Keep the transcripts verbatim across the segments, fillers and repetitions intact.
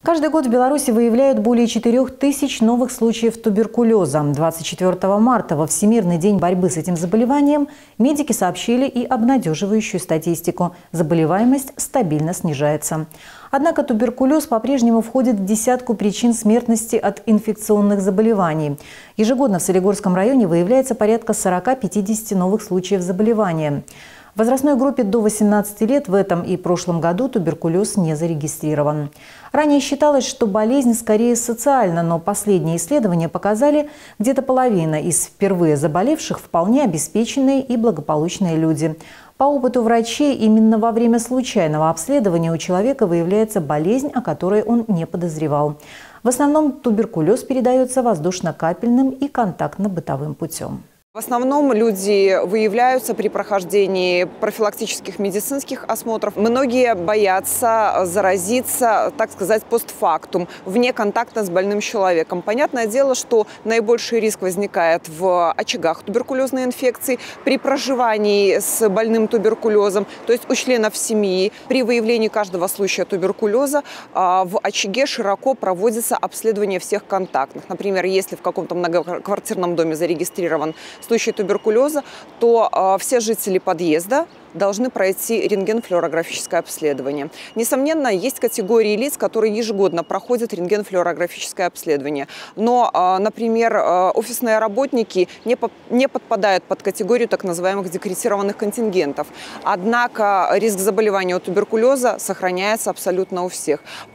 Каждый год в Беларуси выявляют более четырёх тысяч новых случаев туберкулеза. двадцать четвёртого марта, во Всемирный день борьбы с этим заболеванием, медики сообщили и обнадеживающую статистику. Заболеваемость стабильно снижается. Однако туберкулез по-прежнему входит в десятку причин смертности от инфекционных заболеваний. Ежегодно в Солигорском районе выявляется порядка сорока-пятидесяти новых случаев заболевания. В возрастной группе до восемнадцати лет в этом и прошлом году туберкулез не зарегистрирован. Ранее считалось, что болезнь скорее социальна, но последние исследования показали, где-то половина из впервые заболевших вполне обеспеченные и благополучные люди. По опыту врачей, именно во время случайного обследования у человека выявляется болезнь, о которой он не подозревал. В основном туберкулез передается воздушно-капельным и контактно-бытовым путем. В основном люди выявляются при прохождении профилактических медицинских осмотров. Многие боятся заразиться, так сказать, постфактум, вне контакта с больным человеком. Понятное дело, что наибольший риск возникает в очагах туберкулезной инфекции, при проживании с больным туберкулезом, то есть у членов семьи. При выявлении каждого случая туберкулеза в очаге широко проводится обследование всех контактных. Например, если в каком-то многоквартирном доме зарегистрирован случай туберкулеза, то э, все жители подъезда должны пройти рентген-флюорографическое обследование. Несомненно, есть категории лиц, которые ежегодно проходят рентген-флюорографическое обследование. Но, например, офисные работники не, по, не подпадают под категорию так называемых декретированных контингентов. Однако риск заболевания от туберкулеза сохраняется абсолютно у всех.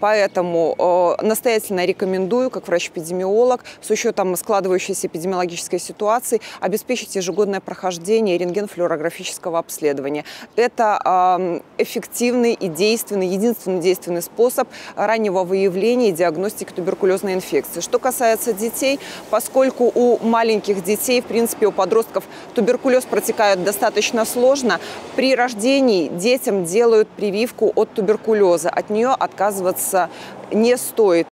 Поэтому настоятельно рекомендую, как врач-эпидемиолог, с учетом складывающейся эпидемиологической ситуации, обеспечить ежегодное прохождение рентген-флюорографического обследования. Это эффективный и действенный, единственный действенный способ раннего выявления и диагностики туберкулезной инфекции. Что касается детей, поскольку у маленьких детей, в принципе, у подростков туберкулез протекает достаточно сложно, при рождении детям делают прививку от туберкулеза. От нее отказываться не стоит.